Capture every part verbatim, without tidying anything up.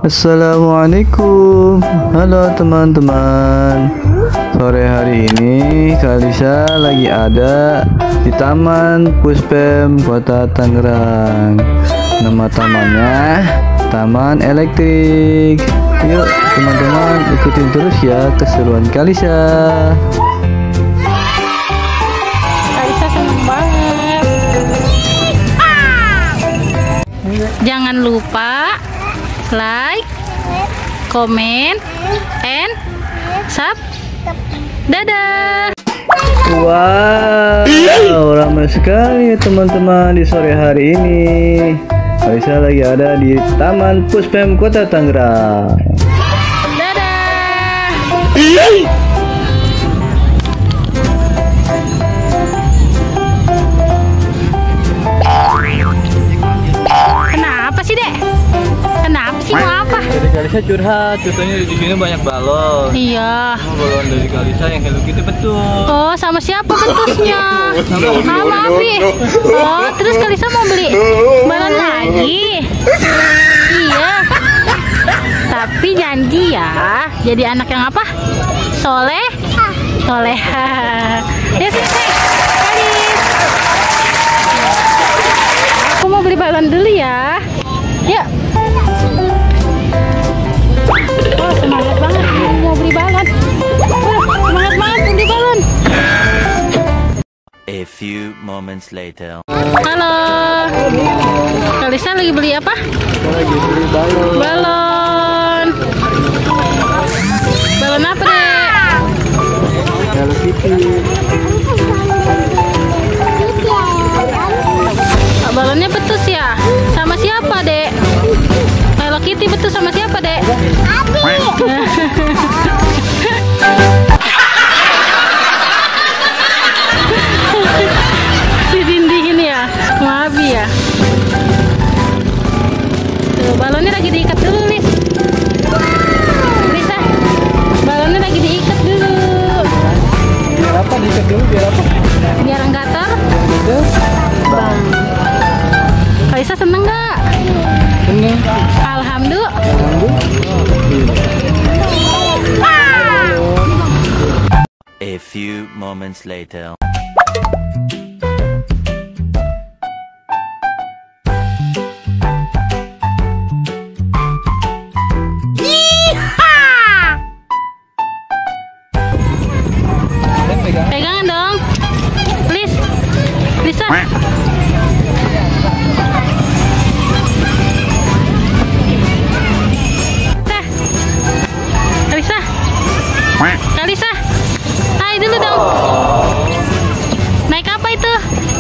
Assalamualaikum. Halo teman-teman. Sore hari ini Kalisa lagi ada di Taman Puspem Kota Tangerang. Nama tamannya Taman Elektrik. Yuk teman-teman, ikutin terus ya keseruan Kalisa. Kalisa seneng banget. Jangan lupa like, comment, and sub. Dadah. Wow, ramai sekali ya teman-teman di sore hari ini. Kalisa lagi ada di Taman Puspem Kota Tangerang. Dadah. Kenapa sih, Dek? Kenapa sih, mau apa? Dari Kalisa curhat, katanya di sini banyak balon. Iya. Oh, balon dari Kalisa yang Hello Kitty betul. Oh, sama siapa bentuknya? Sama Abi. Oh, terus Kalisa mau beli balon lagi? Iya. Tapi janji ya, jadi anak yang apa? Soleh? Soleha. Ya sini, Kalis. Aku mau beli balon dulu ya. Yuk. Oh, semangat banget mau beli balon. Oh, semangat banget mau beli balon. A few moments later. Halo. Kalisa lagi beli apa? Lagi beli balon. Balon. Balon apa, Dek? Hello Kitty. Balonnya betus ya? Sama siapa, Dek? Hello Kitty betus sama siapa, Dek? Abi. Didindingin ya, sama Abi ya. Tuh, balonnya lagi diikat dulu, Lis. Lisa, balonnya lagi diikat dulu. Biar apa diikat dulu? Biar apa? Biar enggak ter. Bang. Kalisa seneng nggak? Seneng. Alhamdulillah. A few moments later. Pegangan dong, please, Lisa. Tah, Kalisa, Kalisa, hai dulu dong. Naik apa itu,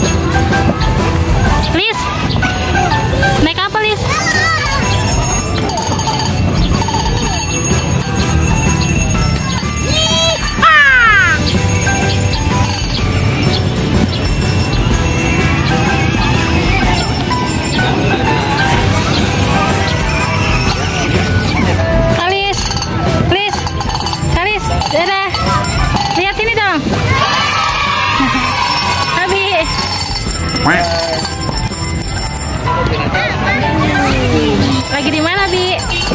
Lis? Naik apa, Lis? Kalis, Lis, Kalis, dadah. Lihat sini dong. Abi. Lagi di mana, Bi?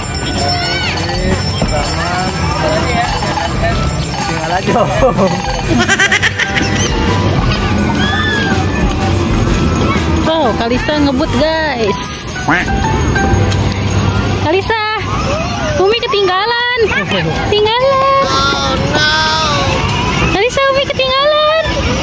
Tinggal aja. Oh, Kalisa ngebut, guys. Kalisa, Umi ketinggalan. Ketinggalan. Oh no. Kalisa, Umi ketinggalan.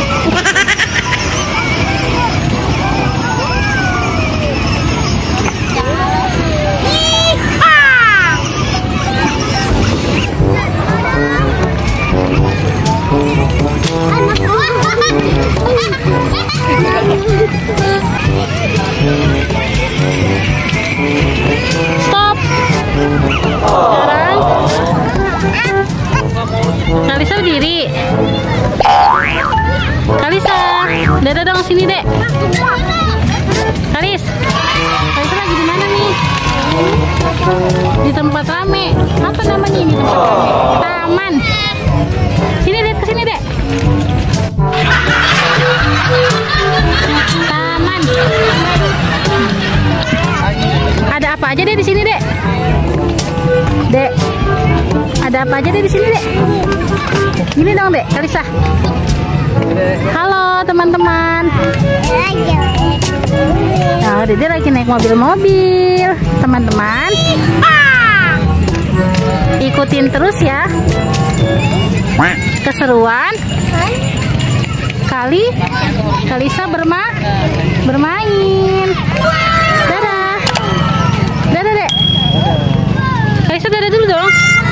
Stop. Sekarang Kalisa berdiri. Kalisa, dadah dong sini, Dek. Kalis, Kalisa lagi di mana nih? Di tempat rame. Apa namanya ini tempat rame? Taman. Sini, lihat ke sini, Dek. Taman. Ada apa aja deh di sini, Dek? Ada apa aja deh di sini, Dek? Gini dong, Dek, Kalisa. Halo, teman-teman. Nah, Dede lagi naik mobil-mobil, teman-teman. Ikutin terus ya. Keseruan kali Kalisa berma bermain. Dadah. Dadah, Dek. Kalisa dadah dulu dong.